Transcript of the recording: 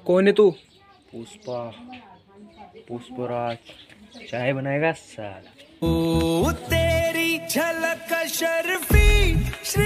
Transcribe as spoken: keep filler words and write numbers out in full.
कौन है तू? पुष्पा, पुष्पराज चाय बनाएगा साला। ओ तेरी झलक शर्फी।